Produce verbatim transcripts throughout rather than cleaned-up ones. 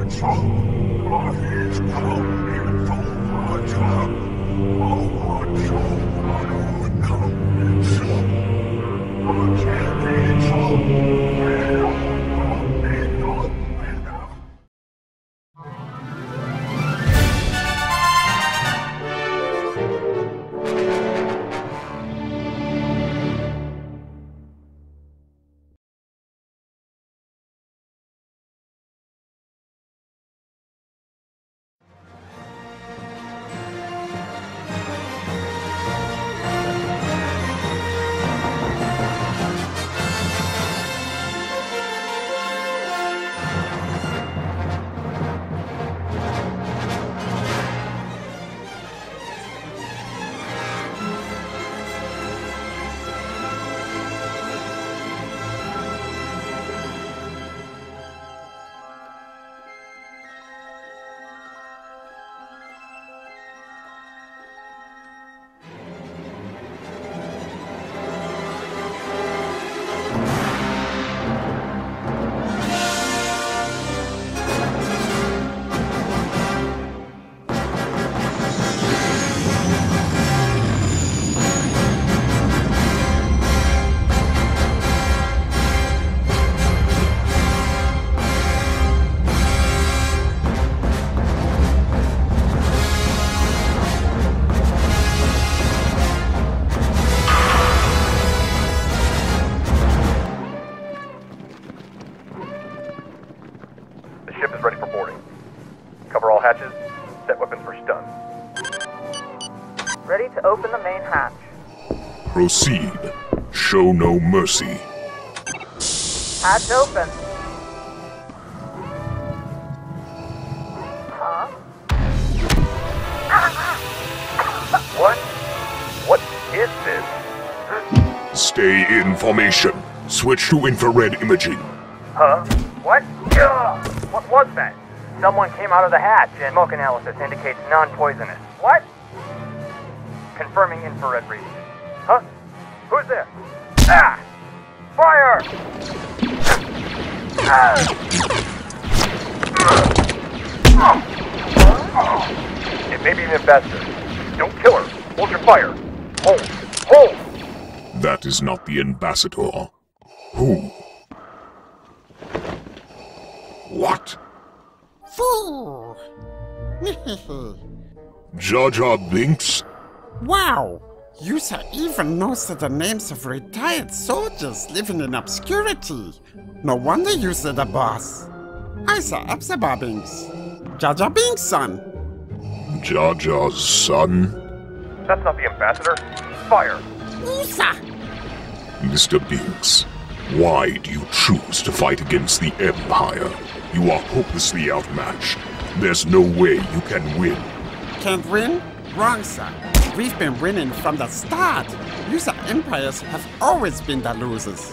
Proceed. Show no mercy. Hatch open. Huh? What? What is this? Stay in formation. Switch to infrared imaging. Huh? What? Ugh! What was that? Someone came out of the hatch and smoke analysis indicates non-poisonous. What? Confirming infrared reading. Huh? Who's there? Ah! Fire! It may be an ambassador. Don't kill her. Hold your fire. Hold. Hold! That is not the ambassador. Who? What? Fool! Jar Jar Binks? Wow! User even knows the names of retired soldiers living in obscurity. No wonder User the boss. I saw Abso Binks. Jar Jar Binks' son. Jar Jar's son? That's not the ambassador. Fire! User! Mister Binks, why do you choose to fight against the Empire? You are hopelessly outmatched. There's no way you can win. Can't win? Wrong, sir. We've been winning from the start. User empires have always been the losers.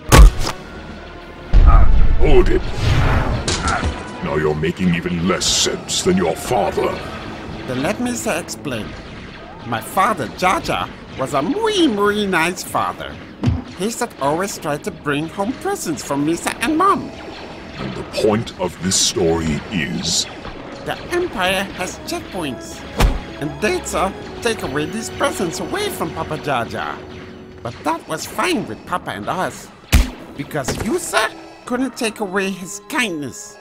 Hold it. Now you're making even less sense than your father. Then let me sir explain. My father, Jar Jar, was a muy muy nice father. He said always tried to bring home presents from me sir and mom. And the point of this story is... The Empire has checkpoints. And they, sir, take away these presents away from Papa Jar Jar. But that was fine with Papa and us. Because you, sir, couldn't take away his kindness.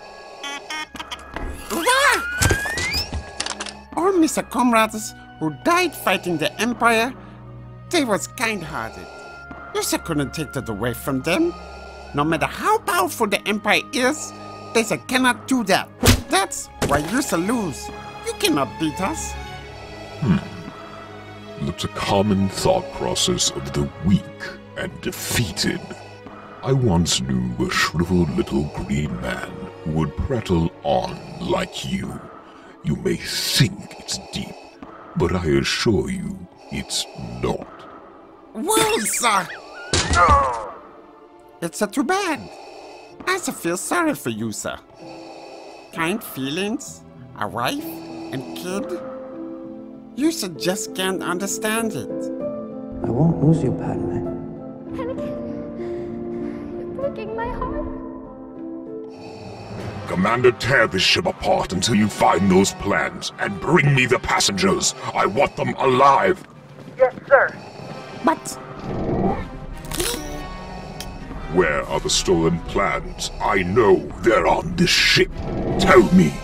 All Mister comrades who died fighting the Empire, they was kind-hearted. You, sir, couldn't take that away from them. No matter how powerful the Empire is, they, sir, cannot do that. That's why you, sir, lose. You cannot beat us. Hmm. That's a common thought process of the weak and defeated. I once knew a shriveled little green man who would prattle on like you. You may think it's deep, but I assure you it's not. Well, sir! It's uh, too bad. I uh, feel sorry for you, sir. Kind feelings, a wife, and kid. You sir, just can't understand it. I won't lose you, Padme. Anakin, you're breaking my heart. Commander, tear this ship apart until you find those plans, and bring me the passengers. I want them alive. Yes, sir. But Where are the stolen plans? I know they're on this ship. Tell me.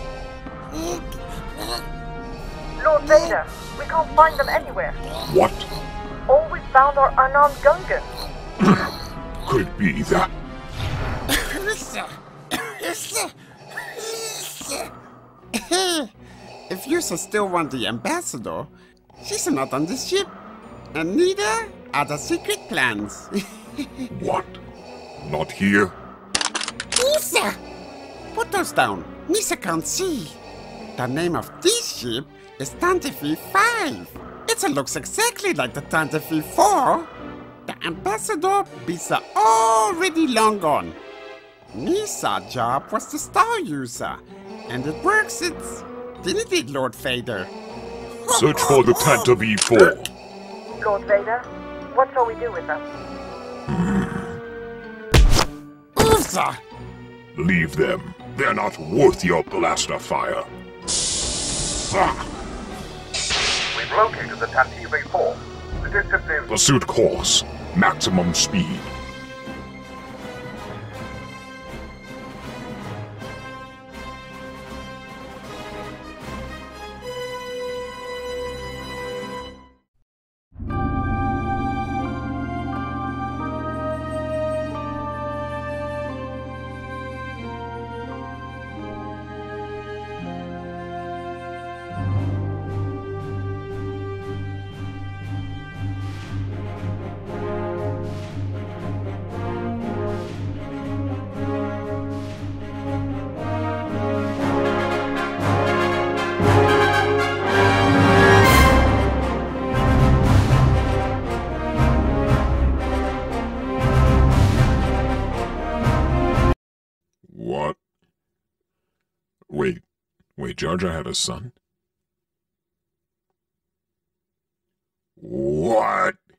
Lord Vader, we can't find them anywhere. What? All we found are unarmed Gungans. Could it be that? if you still want the ambassador, she's not on the ship. And neither are the secret plans. What? Not here? Nisa! Put those down. Nisa can't see. The name of this ship is Tantive five. It looks exactly like the Tantive four. The ambassador beats are already long gone. Nisa's job was the star user, and it works. It's didn't it, Lord Vader? Search for the Tantive four. Lord Vader, what shall we do with them? Ursa! Leave them. They're not worth your blaster fire. Ah, We've located the Tantive four. The distance is... pursuit course. Maximum speed. What? Wait, wait, Jar Jar had a son? What?